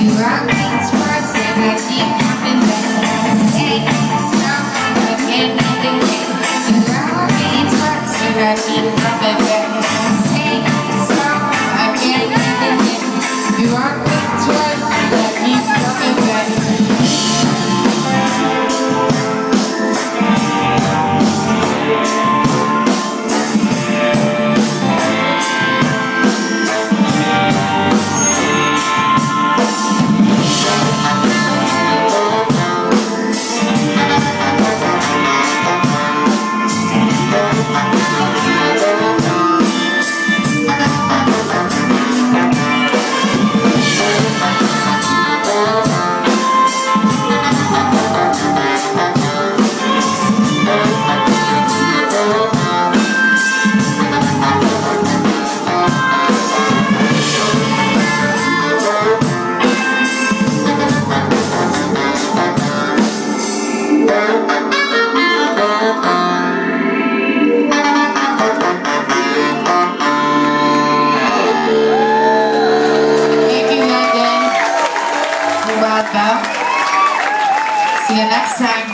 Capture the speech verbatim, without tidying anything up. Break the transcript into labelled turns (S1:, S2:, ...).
S1: rock me twice and I keep coming back. Stay, stop, again and again. You rock me twice and I keep coming back. Stay, stop, again and again. You rock me twice and I keep coming back. See you next time.